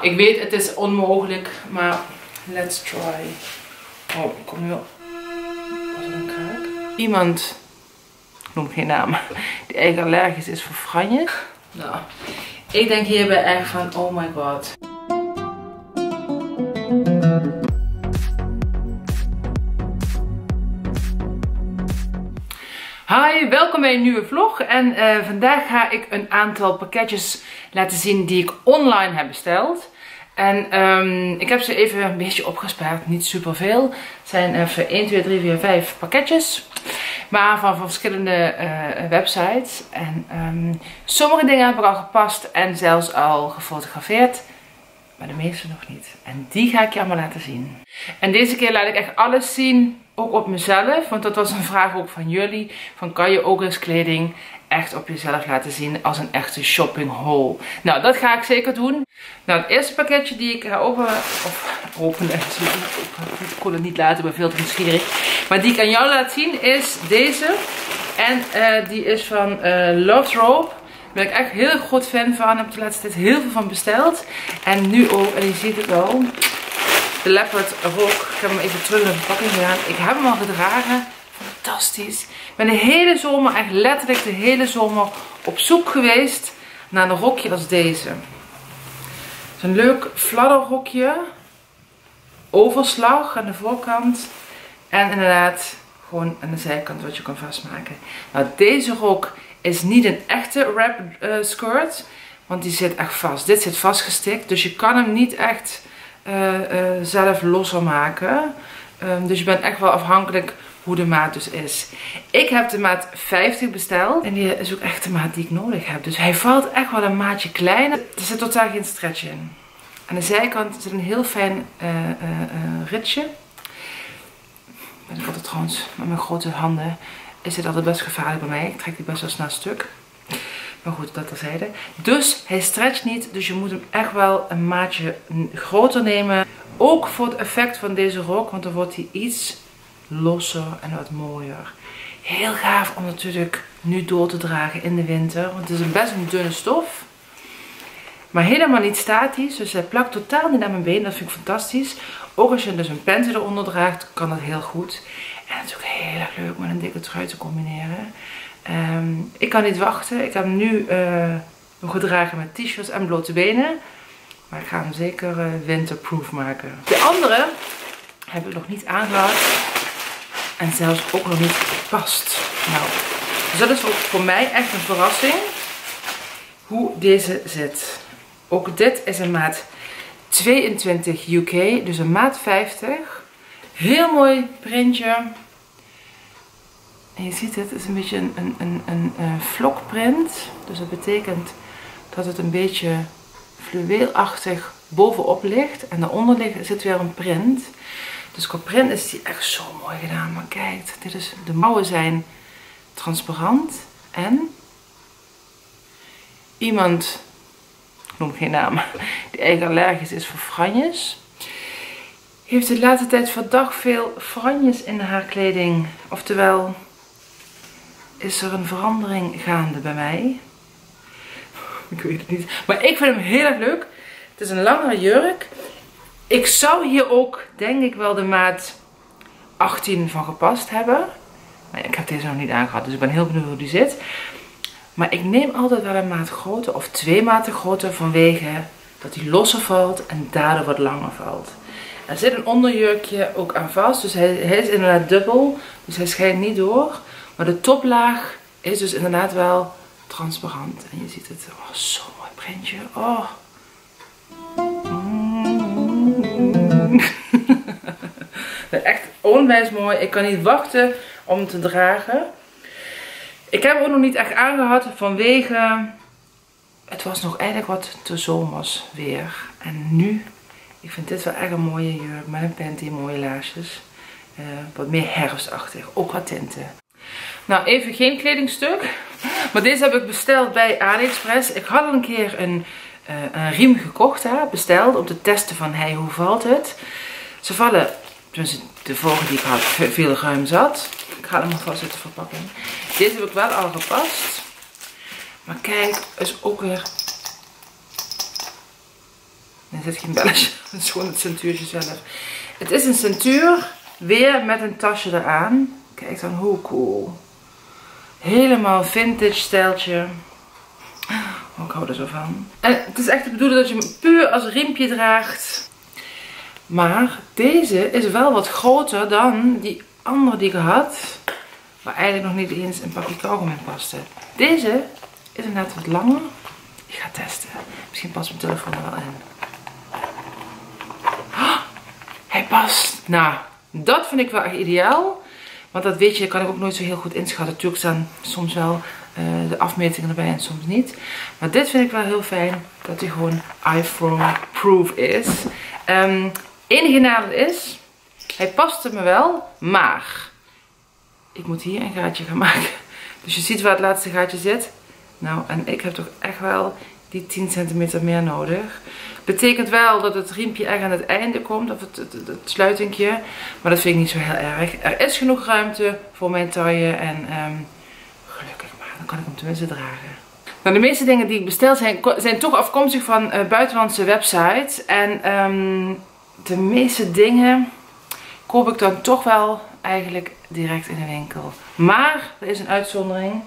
Ik weet het is onmogelijk, maar let's try. Oh, kom nu op. Was er een kraak? Iemand, ik noem geen naam, die eigenlijk allergisch is voor franjes. Nou, ik denk hierbij echt van, oh my god. Hi, welkom bij een nieuwe vlog en vandaag ga ik een aantal pakketjes laten zien die ik online heb besteld. En ik heb ze even een beetje opgespaard, niet super veel. Het zijn even 1, 2, 3, 4, 5 pakketjes. Maar van verschillende websites. En sommige dingen heb ik al gepast en zelfs al gefotografeerd. Maar de meeste nog niet. En die ga ik je allemaal laten zien. En deze keer laat ik echt alles zien. Ook op mezelf. Want dat was een vraag ook van jullie. Van kan je ook eens kleding echt op jezelf laten zien als een echte shopping haul. Nou, dat ga ik zeker doen. Nou, het eerste pakketje die ik ga openen. Ik kon het niet laten, ik ben veel te nieuwsgierig. Maar die ik aan jou laat zien is deze. En die is van Lovetrope. Daar ben ik echt heel groot fan van. Ik heb de laatste tijd heel veel van besteld. En nu ook, en je ziet het al. De leopard rok. Ik heb hem even terug naar de verpakking gedaan. Ik heb hem al gedragen. Fantastisch. Ik ben de hele zomer, echt letterlijk de hele zomer op zoek geweest naar een rokje als deze. Het is een leuk fladderrokje. Overslag aan de voorkant. En inderdaad gewoon aan de zijkant wat je kan vastmaken. Nou, deze rok is niet een echte wrap skirt. Want die zit echt vast. Dit zit vastgestikt. Dus je kan hem niet echt zelf losser maken. Dus je bent echt wel afhankelijk hoe de maat dus is. Ik heb de maat 50 besteld. En die is ook echt de maat die ik nodig heb. Dus hij valt echt wel een maatje kleiner. Er zit totaal geen stretch in. Aan de zijkant zit een heel fijn ritje. Ben ik altijd trouwens met mijn grote handen. Is dit altijd best gevaarlijk bij mij. Ik trek die best wel snel stuk. Maar goed, dat terzijde. Dus hij stretcht niet. Dus je moet hem echt wel een maatje groter nemen. Ook voor het effect van deze rok. Want dan wordt hij iets losser en wat mooier. Heel gaaf om natuurlijk nu door te dragen in de winter. Want het is best een dunne stof. Maar helemaal niet statisch. Dus hij plakt totaal niet aan mijn been. Dat vind ik fantastisch. Ook als je dus een panty eronder draagt, kan dat heel goed. En het is ook heel erg leuk met een dikke trui te combineren. Ik kan niet wachten. Ik heb hem nu gedragen met t-shirts en blote benen. Maar ik ga hem zeker winterproof maken. De andere heb ik nog niet aangehad. En zelfs ook nog niet gepast. Nou, dus dat is voor mij echt een verrassing. Hoe deze zit. Ook dit is een maat 22 UK. Dus een maat 50. Heel mooi printje. En je ziet het is een beetje een vlokprint. Dus dat betekent dat het een beetje fluweelachtig bovenop ligt. En daaronder zit weer een print. Dus qua print is die echt zo mooi gedaan. Maar kijk, de mouwen zijn transparant. En iemand, ik noem geen naam, die eigenlijk allergisch is voor franjes. Heeft de laatste tijd verdacht veel franjes in haar kleding. Oftewel, is er een verandering gaande bij mij. Ik weet het niet. Maar ik vind hem heel erg leuk. Het is een langere jurk. Ik zou hier ook, denk ik wel, de maat 18 van gepast hebben. Maar ik heb deze nog niet aangehad, dus ik ben heel benieuwd hoe die zit. Maar ik neem altijd wel een maat groter of 2 maten groter vanwege dat hij losser valt en daardoor wat langer valt. Er zit een onderjurkje ook aan vast, dus hij is inderdaad dubbel, dus hij schijnt niet door. Maar de toplaag is dus inderdaad wel transparant. En je ziet het, oh, zo'n mooi printje. Oh. Echt onwijs mooi. Ik kan niet wachten om hem te dragen. Ik heb hem ook nog niet echt aangehad vanwege het was nog eigenlijk wat te zomers weer. En nu, ik vind dit wel echt een mooie jurk met een panty, mooie laarsjes. Wat meer herfstachtig, ook wat tinten. Nou, even geen kledingstuk. Maar deze heb ik besteld bij AliExpress. Ik had al een keer een riem gekocht, besteld om te testen van hey, hoe valt het. Ze vallen, dus de vorige die ik had, veel ruim zat. Ik ga hem maar vast uit de verpakking. Deze heb ik wel al gepast. Maar kijk, is ook weer Er zit geen belletje, het is gewoon het centuurtje zelf. Het is een centuur, weer met een tasje eraan. Kijk dan hoe cool. Helemaal vintage stijltje. Oh, ik hou er zo van. En het is echt de bedoeling dat je hem puur als riempje draagt. Maar deze is wel wat groter dan die andere die ik had. Waar eigenlijk nog niet eens een pakje kauwgom in paste. Deze is inderdaad wat langer. Ik ga testen. Misschien past mijn telefoon er wel in. Oh, hij past. Nou, dat vind ik wel echt ideaal. Want dat weet je, kan ik ook nooit zo heel goed inschatten. Natuurlijk staan soms wel de afmetingen erbij en soms niet. Maar dit vind ik wel heel fijn. Dat hij gewoon iPhone-proof is. Enige nadeel is, hij paste me wel, maar ik moet hier een gaatje gaan maken. Dus je ziet waar het laatste gaatje zit. Nou, en ik heb toch echt wel die 10 centimeter meer nodig. Betekent wel dat het riempje erg aan het einde komt, of het sluitingje. Maar dat vind ik niet zo heel erg. Er is genoeg ruimte voor mijn taille en gelukkig maar, dan kan ik hem tenminste dragen. Nou, de meeste dingen die ik bestel zijn toch afkomstig van buitenlandse websites. En de meeste dingen koop ik dan toch wel eigenlijk direct in de winkel. Maar er is een uitzondering.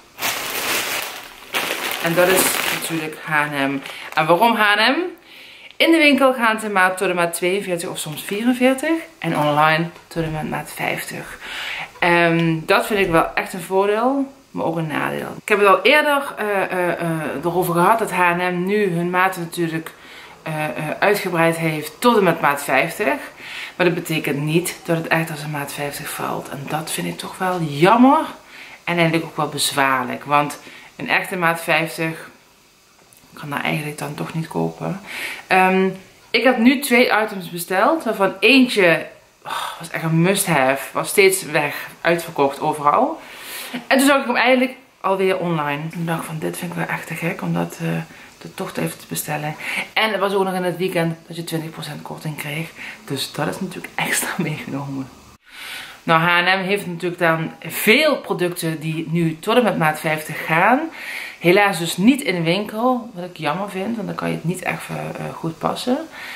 En dat is natuurlijk H&M. En waarom H&M? In de winkel gaan ze maat tot de maat 42 of soms 44. En online tot de maat 50. Dat vind ik wel echt een voordeel. Maar ook een nadeel. Ik heb het al eerder erover gehad dat H&M nu hun maten natuurlijk uitgebreid heeft tot en met maat 50. Maar dat betekent niet dat het echt als een maat 50 valt. En dat vind ik toch wel jammer. En eigenlijk ook wel bezwaarlijk. Want een echte maat 50 kan daar eigenlijk dan toch niet kopen. Ik heb nu 2 items besteld. Waarvan eentje was echt een must-have. Was steeds weg, uitverkocht overal. En toen zag ik hem eigenlijk alweer online. Ik dacht van dit vind ik wel echt te gek om dat toch even te bestellen. En het was ook nog in het weekend dat je 20% korting kreeg. Dus dat is natuurlijk extra meegenomen. Nou, H&M heeft natuurlijk dan veel producten die nu tot en met maat 50 gaan. Helaas dus niet in de winkel. Wat ik jammer vind, want dan kan je het niet echt goed passen.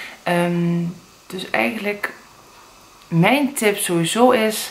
Dus eigenlijk mijn tip sowieso is,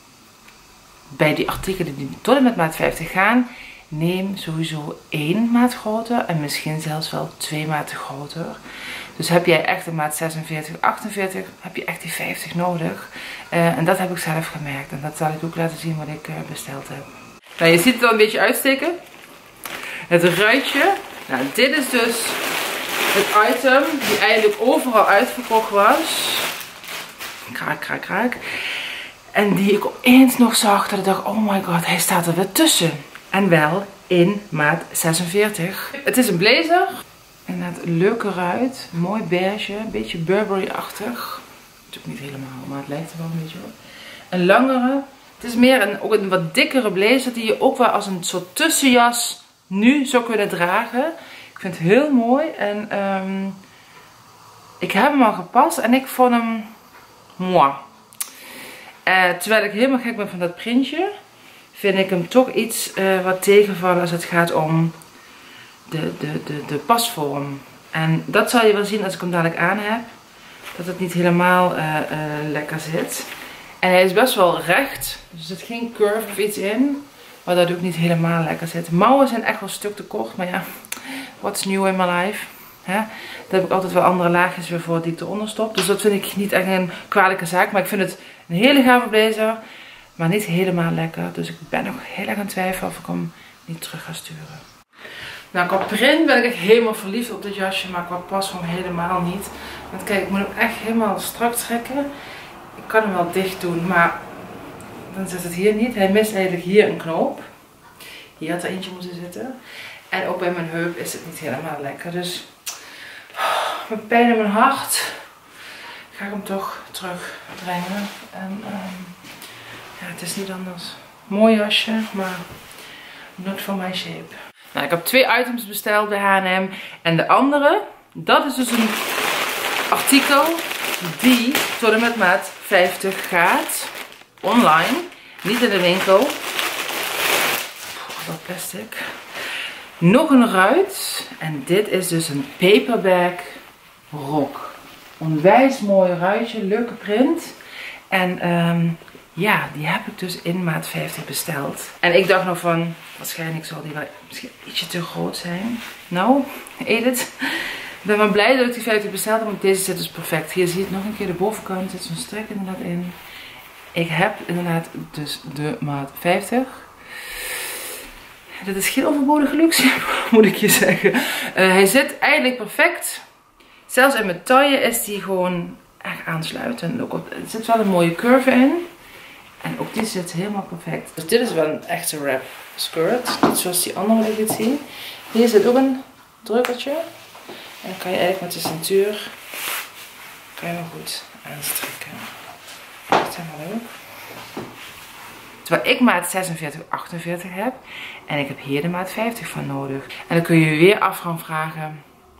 bij die artikelen die tot en met maat 50 gaan, neem sowieso 1 maat groter en misschien zelfs wel 2 maten groter. Dus heb jij echt een maat 46, 48, heb je echt die 50 nodig. En dat heb ik zelf gemerkt. En dat zal ik ook laten zien wat ik besteld heb. Nou, je ziet het al een beetje uitsteken. Het ruitje. Nou, dit is dus het item die eigenlijk overal uitverkocht was. Kraak, kraak, kraak. En die ik opeens nog zag dat ik dacht, oh my god, hij staat er weer tussen. En wel in maat 46. Het is een blazer. Inderdaad een leuke ruit. Mooi beige. Een beetje Burberry-achtig. Natuurlijk niet helemaal, maar het lijkt er wel een beetje op. Een langere. Het is meer ook een wat dikkere blazer die je ook wel als een soort tussenjas nu zou kunnen dragen. Ik vind het heel mooi. En ik heb hem al gepast en ik vond hem moi. Terwijl ik helemaal gek ben van dat printje, vind ik hem toch iets wat tegenvallen als het gaat om de pasvorm. En dat zal je wel zien als ik hem dadelijk aan heb. Dat het niet helemaal lekker zit. En hij is best wel recht. Dus er zit geen curve of iets in. Maar dat ook niet helemaal lekker zit. Mouwen zijn echt wel een stuk te kort. Maar ja, what's new in my life? Hè? Daar heb ik altijd wel andere laagjes weer voor die ik eronder stop. Dus dat vind ik niet echt een kwalijke zaak. Maar ik vind het een hele gave blazer. Maar niet helemaal lekker. Dus ik ben nog heel erg aan het twijfelen of ik hem niet terug ga sturen. Nou, qua print ben ik echt helemaal verliefd op dit jasje. Maar qua pasvorm helemaal niet. Want kijk, ik moet hem echt helemaal strak trekken. Ik kan hem wel dicht doen, maar dan zit het hier niet. Hij mist eigenlijk hier een knoop. Hier had er eentje moeten zitten. En ook bij mijn heup is het niet helemaal lekker. Dus met pijn in mijn hart ga ik hem toch terugbrengen. En ja, het is niet anders. Mooi jasje, maar not for my shape. Nou, ik heb 2 items besteld bij H&M. En de andere, dat is dus een artikel die tot en met maat 50 gaat. Online. Niet in de winkel. Dat plastic. Nog een ruit. En dit is dus een paperback rok. Onwijs mooi ruitje, leuke print. En ja, die heb ik dus in maat 50 besteld. En ik dacht nog van, waarschijnlijk zal die wel misschien ietsje te groot zijn. Nou, Edith. Ik ben wel blij dat ik die 50 besteld heb, want deze zit dus perfect. Hier zie je het nog een keer, de bovenkant zit zo'n strik inderdaad in. Ik heb inderdaad dus de maat 50. Dat is geen overbodige luxe, moet ik je zeggen. Hij zit eigenlijk perfect. Zelfs in mijn taille is die gewoon echt aansluitend. Er zit wel een mooie curve in. En ook die zit helemaal perfect. Dus dit is wel een echte wrap skirt. Niet zoals die andere wil ik het zien. Hier zit ook een drukkertje. En dan kan je eigenlijk met de centuur kan je hem goed aanstrikken. Dat is helemaal leuk. Terwijl ik maat 46, 48 heb. En ik heb hier de maat 50 van nodig. En dan kun je je weer af gaan vragen.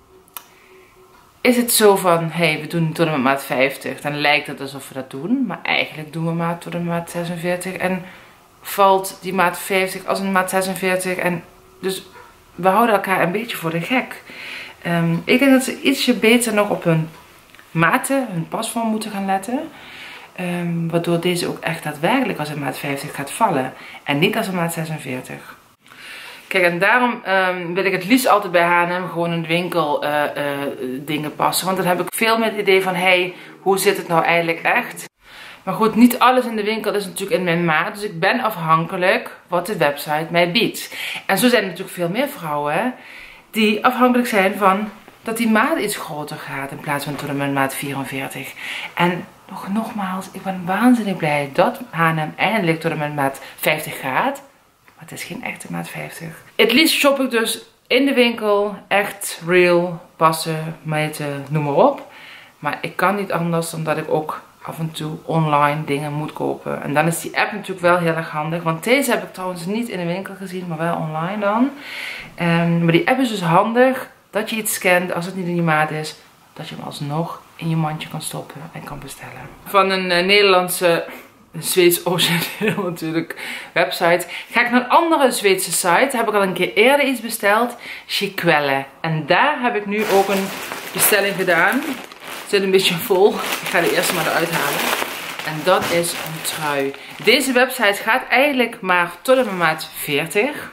Is het zo van, hey, we doen tot en met maat 50. Dan lijkt het alsof we dat doen. Maar eigenlijk doen we maat tot en met maat 46. En valt die maat 50 als een maat 46. En dus we houden elkaar een beetje voor de gek. Ik denk dat ze ietsje beter nog op hun maten, hun pasvorm moeten gaan letten. Waardoor deze ook echt daadwerkelijk als een maat 50 gaat vallen. En niet als een maat 46. Kijk, en daarom wil ik het liefst altijd bij H&M gewoon in de winkel dingen passen. Want dan heb ik veel meer het idee van, hey, hoe zit het nou eigenlijk echt? Maar goed, niet alles in de winkel is natuurlijk in mijn maat. Dus ik ben afhankelijk wat de website mij biedt. En zo zijn er natuurlijk veel meer vrouwen die afhankelijk zijn van dat die maat iets groter gaat in plaats van tot en met maat 44. En nogmaals, ik ben waanzinnig blij dat H&M eindelijk tot en met maat 50 gaat. Maar het is geen echte maat 50. Het liefst shop ik dus in de winkel. Echt real, passen, meten, noem maar op. Maar ik kan niet anders dan dat ik ook af en toe online dingen moet kopen. En dan is die app natuurlijk wel heel erg handig. Want deze heb ik trouwens niet in de winkel gezien, maar wel online dan. Maar die app is dus handig dat je iets scant als het niet in je maat is. Dat je hem alsnog in je mandje kan stoppen en kan bestellen. Van een Nederlandse, een Zweeds origineel natuurlijk, website. Ga ik naar een andere Zweedse site. Heb ik al een keer eerder iets besteld. Chiquelle. En daar heb ik nu ook een bestelling gedaan. Het zit een beetje vol. Ik ga de eerste maar eruit halen. En dat is een trui. Deze website gaat eigenlijk maar tot en met maat 40.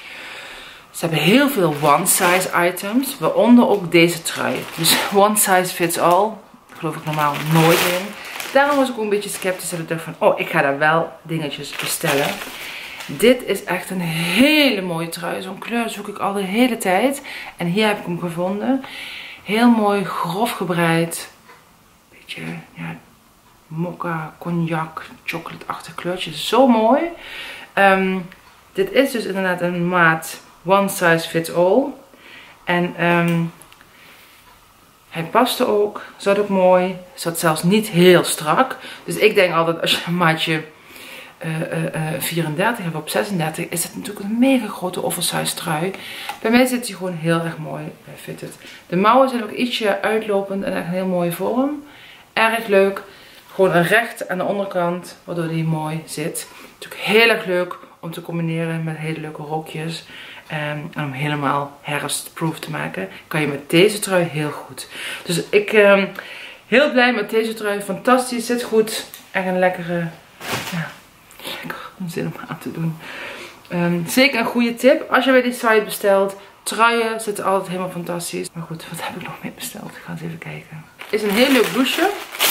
Ze hebben heel veel one size items. Waaronder ook deze trui. Dus one size fits all. Daar geloof ik normaal nooit in. Daarom was ik ook een beetje sceptisch. Dat ik dacht van, oh, ik ga daar wel dingetjes bestellen. Dit is echt een hele mooie trui. Zo'n kleur zoek ik al de hele tijd. En hier heb ik hem gevonden. Heel mooi, grof gebreid. Beetje, ja, mocha, cognac, chocolate-achtig kleurtje. Zo mooi. Dit is dus inderdaad een maat one size fits all. En hij paste ook. Zat ook mooi. Zat zelfs niet heel strak. Dus ik denk altijd als je een maatje 34 hebt op 36 is het natuurlijk een mega grote oversized trui. Bij mij zit hij gewoon heel erg mooi fitted. De mouwen zijn ook ietsje uitlopend en echt een heel mooie vorm. Erg leuk. Gewoon een recht aan de onderkant, waardoor die mooi zit. Natuurlijk heel erg leuk om te combineren met hele leuke rokjes. En om helemaal herfstproof te maken, kan je met deze trui heel goed. Dus ik heel blij met deze trui. Fantastisch, zit goed. Echt een lekkere, ja, lekker om zin om aan te doen. Zeker een goede tip. Als je bij die site bestelt, truien zitten altijd helemaal fantastisch. Maar goed, wat heb ik nog mee besteld? Ik ga eens even kijken. Is een heel leuk blouseje.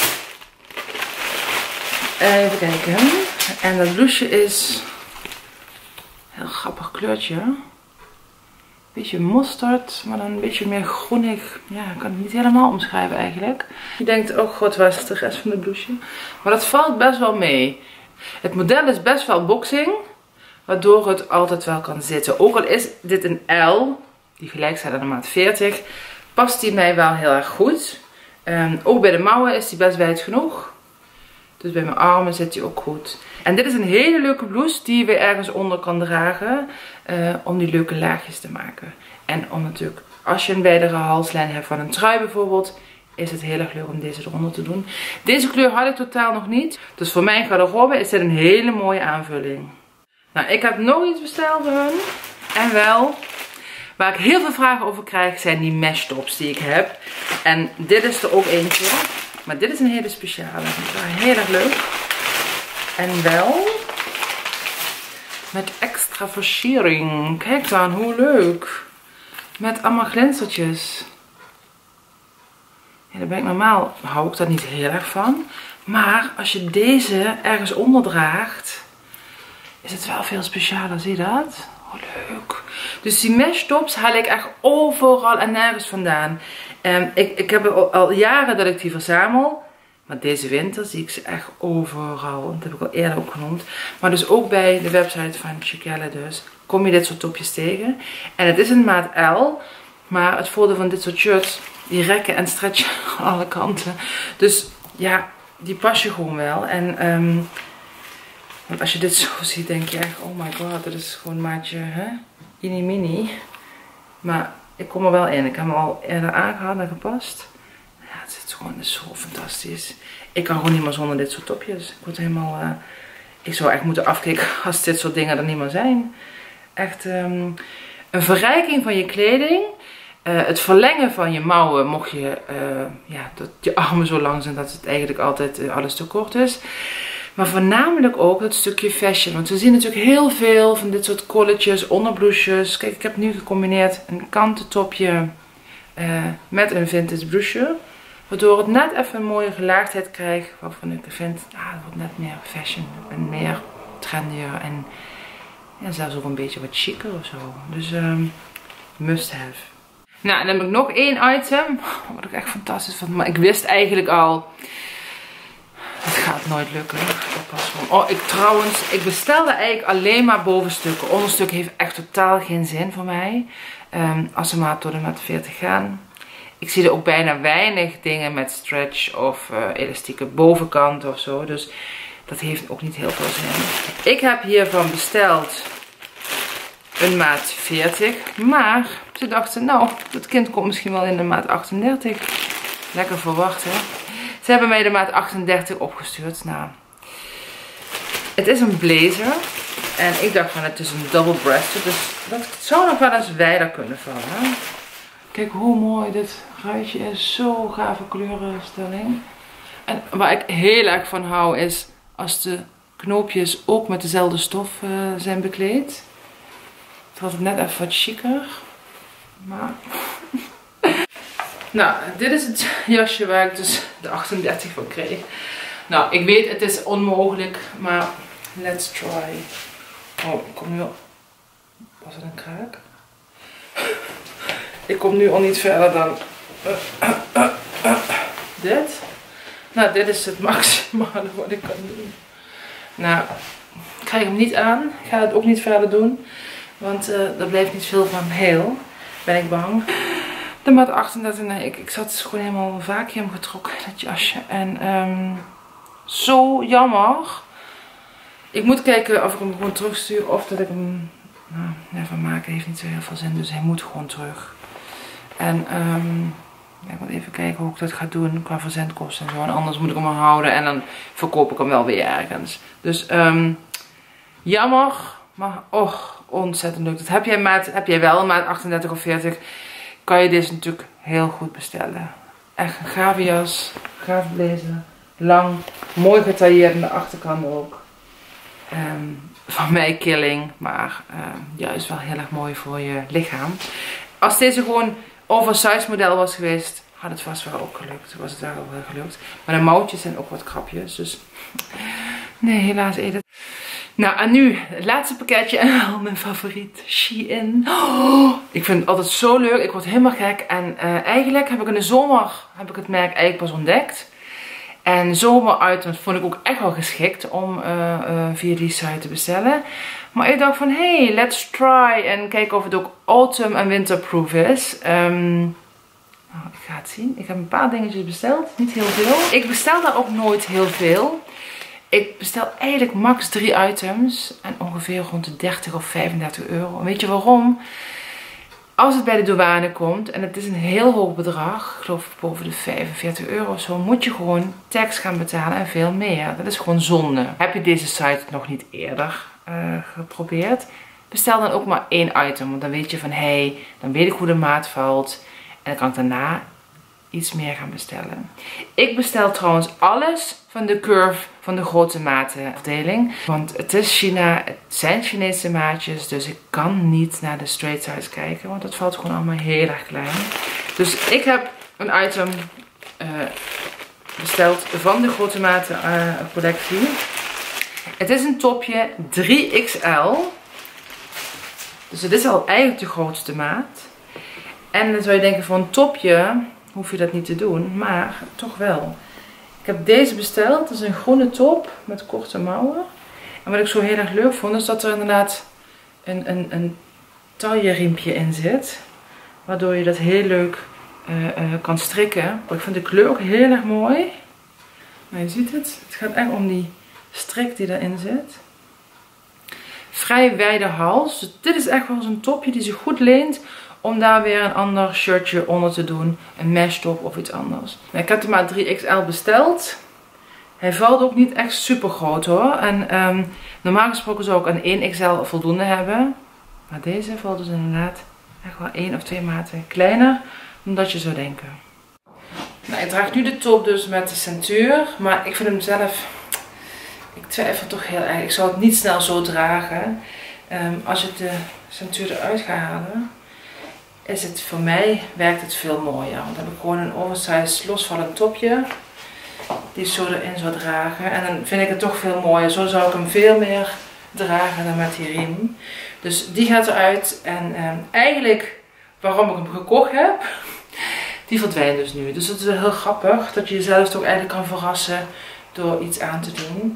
Even kijken. En dat blouseje is een heel grappig kleurtje. Beetje mosterd, maar dan een beetje meer groenig. Ja, ik kan het niet helemaal omschrijven eigenlijk. Je denkt, oh god, waar is de rest van de blouseje? Maar dat valt best wel mee. Het model is best wel boxing, waardoor het altijd wel kan zitten. Ook al is dit een L, die gelijk staat aan de maat 40, past die mij wel heel erg goed. Ook bij de mouwen is die best wijd genoeg. Dus bij mijn armen zit die ook goed. En dit is een hele leuke blouse die je weer ergens onder kan dragen. Om die leuke laagjes te maken. En om natuurlijk, als je een wijdere halslijn hebt van een trui bijvoorbeeld, is het heel erg leuk om deze eronder te doen. Deze kleur had ik totaal nog niet. Dus voor mijn garderobe is dit een hele mooie aanvulling. Nou, ik heb nog iets besteld bij hun. En wel, Waar ik heel veel vragen over krijg zijn die mesh tops die ik heb. En dit is er ook eentje. Maar dit is een hele speciale. Die is wel heel erg leuk. En wel met extra versiering. Kijk dan, hoe leuk. Met allemaal glinstertjes. Ja, daar ben ik normaal, hou ik daar niet heel erg van. Maar als je deze ergens onder draagt, is het wel veel specialer. Zie je dat? Oh, leuk. Dus die mesh tops haal ik echt overal en nergens vandaan. Ik heb al jaren dat ik die verzamel. Maar deze winter zie ik ze echt overal. Dat heb ik al eerder ook genoemd. Maar dus ook bij de website van Chiquelle dus. Kom je dit soort topjes tegen. En het is een maat L. Maar het voordeel van dit soort shirts, die rekken en stretchen aan alle kanten. Dus ja, die pas je gewoon wel. En want als je dit zo ziet, denk je echt, oh my god, dit is gewoon maatje, hè? Mini mini. Maar ik kom er wel in. Ik heb hem al eerder aangehad en gepast. Ja, het zit gewoon zo fantastisch. Ik kan gewoon niet meer zonder dit soort topjes. Ik word helemaal, ik zou echt moeten afkijken als dit soort dingen er niet meer zijn. Echt een verrijking van je kleding. Het verlengen van je mouwen, mocht je, ja, dat je armen zo lang zijn dat het eigenlijk altijd alles te kort is. Maar voornamelijk ook het stukje fashion. Want we zien natuurlijk heel veel van dit soort colletjes, onderblouses. Kijk, ik heb nu gecombineerd een kanten topje met een vintage blouseje. Waardoor het net even een mooie gelaagdheid krijgt. Waarvan ik vind, het wordt net meer fashion. En meer trendier. En ja, zelfs ook een beetje wat chiquer of zo. Dus must have. Nou, en dan heb ik nog één item. Wat ik echt fantastisch vond. Maar ik wist eigenlijk al, het gaat nooit lukken. Oh, ik bestelde eigenlijk alleen maar bovenstukken. Onderstukken heeft echt totaal geen zin voor mij. Als ze maar tot en met 40 gaan. Ik zie er ook bijna weinig dingen met stretch of elastieke bovenkant of zo. Dus dat heeft ook niet heel veel zin. Ik heb hiervan besteld een maat 40. Maar ze dachten, nou, dat kind komt misschien wel in de maat 38. Lekker verwachten. Ze hebben mij de maat 38 opgestuurd. Nou, het is een blazer. En ik dacht van, het is een double breasted. Dus dat zou nog wel eens wijder kunnen vallen. Kijk hoe mooi dit ruitje is. Zo gave kleurenstelling. En waar ik heel erg van hou is als de knoopjes ook met dezelfde stof zijn bekleed. Het wordt net even wat chiquer. Maar nou, dit is het jasje waar ik dus de 38 van kreeg. Nou, ik weet het is onmogelijk, maar let's try. Oh, ik kom nu al. Was het een kraak? Ik kom nu al niet verder dan dit. Nou, dit is het maximale wat ik kan doen. Nou, ik krijg hem niet aan. Ik ga het ook niet verder doen. Want er blijft niet veel van heel. Ben ik bang. De maat 38, nee, ik zat gewoon helemaal vacuüm getrokken, dat jasje. En zo jammer. Ik moet kijken of ik hem gewoon terugstuur of dat ik hem, nou, van maken heeft niet zo heel veel zin. Dus hij moet gewoon terug. En ik moet even kijken hoe ik dat ga doen qua verzendkosten en zo. En anders moet ik hem houden en dan verkoop ik hem wel weer ergens. Dus jammer, maar ontzettend leuk. Dat heb jij wel een maat 38 of 40. Kan je deze natuurlijk heel goed bestellen. Echt een gave jas, gaaf blazer, lang, mooi getailleerd aan de achterkant ook. Van mij killing, maar juist wel heel erg mooi voor je lichaam. Als deze gewoon oversized model was geweest, had het vast wel ook gelukt. Was het daar ook wel gelukt. Maar de mouwtjes zijn ook wat krapjes, dus nee, helaas Edith. Nou, en nu het laatste pakketje en wel mijn favoriet, Shein. Oh, ik vind het altijd zo leuk. Ik word helemaal gek. En eigenlijk heb ik in de zomer het merk eigenlijk pas ontdekt. En zomeritems vond ik ook echt wel geschikt om via die site te bestellen. Maar ik dacht van, hey, let's try. En kijken of het ook autumn en winterproof is. Nou, ik ga het zien. Ik heb een paar dingetjes besteld. Niet heel veel. Ik bestel daar ook nooit heel veel. Ik bestel eigenlijk max 3 items. En ongeveer rond de 30 of 35 euro. En weet je waarom? Als het bij de douane komt, en het is een heel hoog bedrag, ik geloof boven de 45 euro of zo, moet je gewoon tax gaan betalen en veel meer. Dat is gewoon zonde. Heb je deze site nog niet eerder geprobeerd? bestel dan ook maar 1 item. Want dan weet je van, hé, dan weet ik hoe de maat valt. En dan kan ik daarna iets meer gaan bestellen. Ik bestel trouwens alles van de Curve, van de grote maten afdeling. Want het is China, het zijn Chinese maatjes. Dus ik kan niet naar de straight size kijken. Want dat valt gewoon allemaal heel erg klein. Dus ik heb een item besteld van de grote maten collectie. Het is een topje 3XL. Dus het is al eigenlijk de grootste maat. En dan zou je denken, voor een topje hoef je dat niet te doen. Maar toch wel. Ik heb deze besteld. Dat is een groene top met korte mouwen. En wat ik zo heel erg leuk vond, is dat er inderdaad een tailleriempje in zit. Waardoor je dat heel leuk kan strikken. Ik vind de kleur ook heel erg mooi. Maar je ziet het. Het gaat echt om die strik die erin zit. Vrij wijde hals. Dus dit is echt wel zo'n topje die zich goed leent om daar weer een ander shirtje onder te doen. Een mesh top of iets anders. Nou, ik heb er maar 3XL besteld. Hij valt ook niet echt super groot hoor. En normaal gesproken zou ik een 1XL voldoende hebben. Maar deze valt dus inderdaad echt wel 1 of 2 maten kleiner dan dat je zou denken. Nou, ik draag nu de top dus met de centuur. Maar ik vind hem zelf... Ik twijfel toch heel erg. Ik zou het niet snel zo dragen. Als je de centuur eruit gaat halen, is het voor mij, werkt het veel mooier. Want dan heb ik gewoon een oversized losvallend topje. Die ik zo erin zou dragen. En dan vind ik het toch veel mooier. Zo zou ik hem veel meer dragen dan met die riem. Dus die gaat eruit. En eigenlijk waarom ik hem gekocht heb, die verdwijnt dus nu. Dus het is wel heel grappig dat je jezelf toch eigenlijk kan verrassen door iets aan te doen.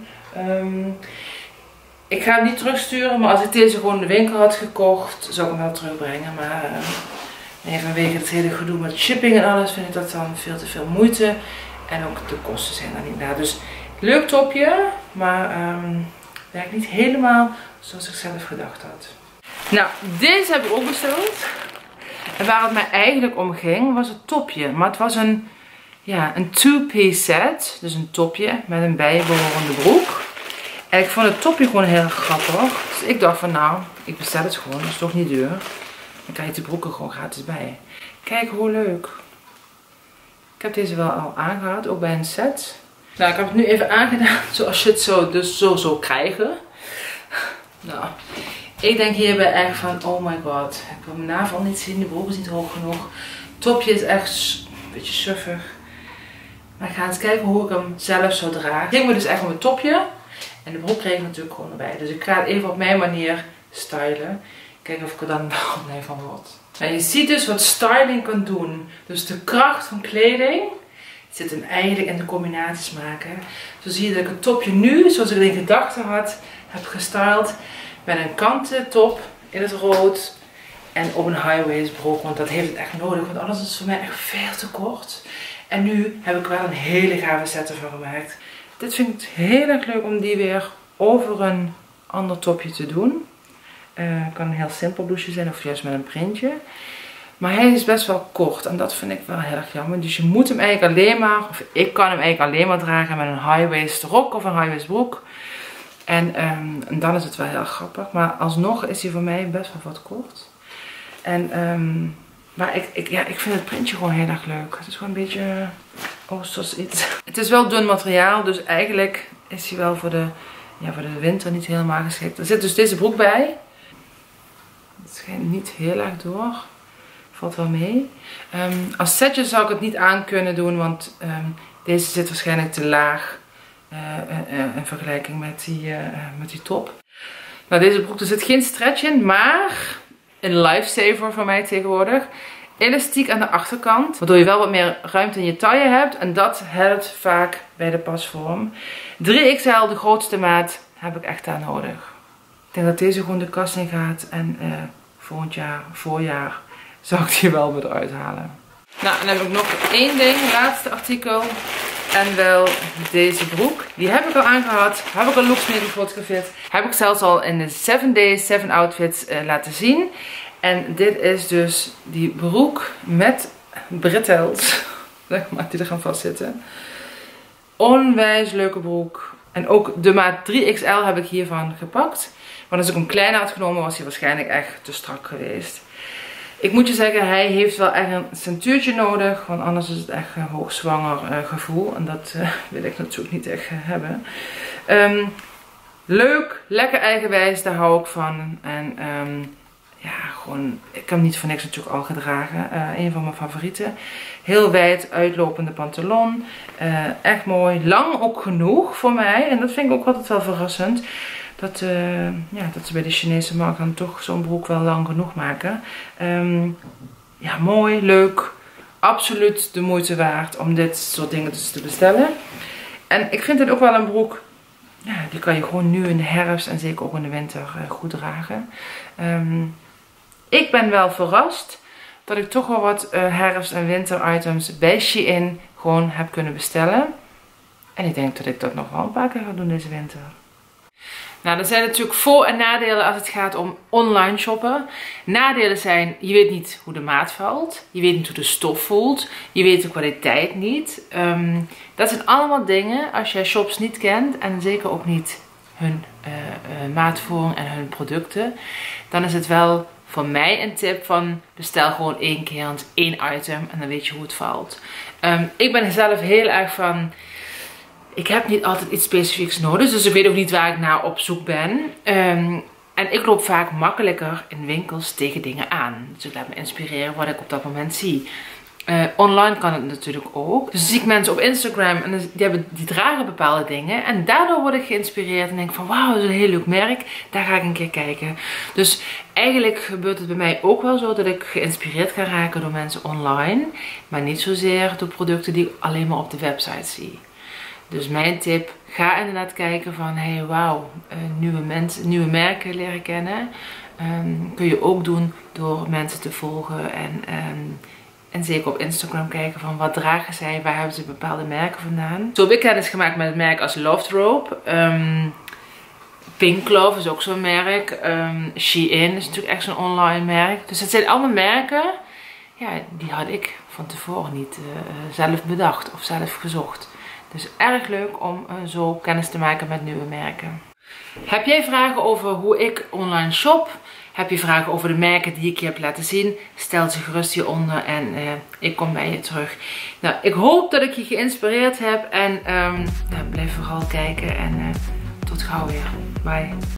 Ik ga hem niet terugsturen, maar als ik deze gewoon in de winkel had gekocht, zou ik hem wel terugbrengen. Maar nee, vanwege het hele gedoe met shipping en alles vind ik dat dan veel te veel moeite. En ook de kosten zijn daar niet naar. Dus leuk topje, maar werkt niet helemaal zoals ik zelf gedacht had. Nou, deze heb ik ook besteld. En waar het mij eigenlijk om ging, was het topje. Maar het was een 2-piece set. Dus een topje met een bijbehorende broek. En ik vond het topje gewoon heel grappig. Dus ik dacht van nou, ik bestel het gewoon. Dat is toch niet duur. Dan krijg je de broeken gewoon gratis bij. Kijk hoe leuk. Ik heb deze wel al aangehad, ook bij een set. Nou, ik heb het nu even aangedaan zoals je het zo zou krijgen. Nou, ik denk hierbij echt van, oh my god. Ik wil mijn navel niet zien, de broek is niet hoog genoeg. Het topje is echt een beetje suffig. Maar ik ga eens kijken hoe ik hem zelf zou dragen. Het ging me dus echt om het topje. En de broek kreeg ik natuurlijk gewoon erbij. Dus ik ga het even op mijn manier stylen. Kijken of ik er dan wel blij van word. Nou, je ziet dus wat styling kan doen. Dus de kracht van kleding zit hem eigenlijk in de combinaties maken. Zo zie je dat ik het topje nu, zoals ik het in gedachten had, heb gestyled. Met een kanten top in het rood. En op een high-waist broek. Want dat heeft het echt nodig. Want anders is het voor mij echt veel te kort. En nu heb ik wel een hele gave set ervan gemaakt. Dit vind ik heel erg leuk om die weer over een ander topje te doen. Het kan een heel simpel blouseje zijn of juist met een printje. Maar hij is best wel kort en dat vind ik wel heel erg jammer. Dus je moet hem eigenlijk alleen maar, of ik kan hem eigenlijk alleen maar dragen met een high-waist rok of een high-waist broek. En dan is het wel heel grappig. Maar alsnog is hij voor mij best wel wat kort. En maar ik vind het printje gewoon heel erg leuk. Het is gewoon een beetje oosters iets. Het is wel dun materiaal, dus eigenlijk is hij wel voor de winter niet helemaal geschikt. Er zit dus deze broek bij. Het schijnt niet heel erg door. Valt wel mee. Als setje zou ik het niet aan kunnen doen, want deze zit waarschijnlijk te laag in vergelijking met die top. Nou, deze broek, er zit geen stretch in, maar een lifesaver voor mij tegenwoordig. Elastiek aan de achterkant, waardoor je wel wat meer ruimte in je taille hebt. En dat helpt vaak bij de pasvorm. 3XL, de grootste maat, heb ik echt aan nodig. Ik denk dat deze gewoon de kast in gaat. En volgend jaar, voorjaar, zou ik die wel weer eruit halen. Nou, en dan heb ik nog één ding, laatste artikel. En wel deze broek. Die heb ik al aangehad. Heb ik al looks mee gefotografeerd. Heb ik zelfs al in de 7 Days, 7 Outfits laten zien. En dit is dus die broek met bretels. Zeg maar, die er gaan vastzitten. Onwijs leuke broek. En ook de maat 3XL heb ik hiervan gepakt. Want als ik hem kleiner had genomen was hij waarschijnlijk echt te strak geweest. Ik moet je zeggen, hij heeft wel echt een centuurtje nodig. Want anders is het echt een hoogzwanger gevoel. En dat wil ik natuurlijk niet echt hebben. Leuk, lekker eigenwijs, daar hou ik van. En ja, gewoon, ik heb hem niet voor niks natuurlijk al gedragen. Een van mijn favorieten. Heel wijd uitlopende pantalon. Echt mooi. Lang ook genoeg voor mij. En dat vind ik ook altijd wel verrassend. Dat ze bij de Chinese markt dan toch zo'n broek wel lang genoeg maken. Ja, mooi, leuk. Absoluut de moeite waard om dit soort dingen dus te bestellen. En ik vind het ook wel een broek. Ja, die kan je gewoon nu in de herfst en zeker ook in de winter goed dragen. Ik ben wel verrast dat ik toch wel wat herfst- en winter items bij Shein gewoon heb kunnen bestellen. En ik denk dat ik dat nog wel een paar keer ga doen deze winter. Nou, er zijn natuurlijk voor- en nadelen als het gaat om online shoppen. Nadelen zijn, je weet niet hoe de maat valt. Je weet niet hoe de stof voelt. Je weet de kwaliteit niet. Dat zijn allemaal dingen, als jij shops niet kent en zeker ook niet hun maatvoering en hun producten. Dan is het wel voor mij een tip van bestel gewoon één keer één item en dan weet je hoe het valt. Ik ben zelf heel erg van... Ik heb niet altijd iets specifieks nodig, dus ik weet ook niet waar ik naar op zoek ben. En ik loop vaak makkelijker in winkels tegen dingen aan. Dus ik laat me inspireren wat ik op dat moment zie. Online kan het natuurlijk ook. Dus zie ik mensen op Instagram en die dragen bepaalde dingen. En daardoor word ik geïnspireerd en denk van wauw, dat is een heel leuk merk. Daar ga ik een keer kijken. Dus eigenlijk gebeurt het bij mij ook wel zo dat ik geïnspireerd kan raken door mensen online. Maar niet zozeer door producten die ik alleen maar op de website zie. Dus mijn tip, ga inderdaad kijken van, hey wauw, nieuwe merken leren kennen. Kun je ook doen door mensen te volgen en zeker op Instagram kijken van wat dragen zij, waar hebben ze bepaalde merken vandaan. Zo heb ik kennis gemaakt met het merk als Loved Rope. Pink Love is ook zo'n merk. Shein is natuurlijk echt zo'n online merk. Dus het zijn allemaal merken, ja, die had ik van tevoren niet zelf bedacht of zelf gezocht. Dus erg leuk om zo kennis te maken met nieuwe merken. Heb jij vragen over hoe ik online shop? Heb je vragen over de merken die ik je heb laten zien? Stel ze gerust hieronder en ik kom bij je terug. Nou, ik hoop dat ik je geïnspireerd heb en blijf vooral kijken en tot gauw weer. Bye.